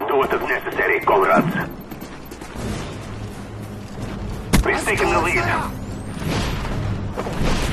Do what is necessary, comrades. We've taken the lead.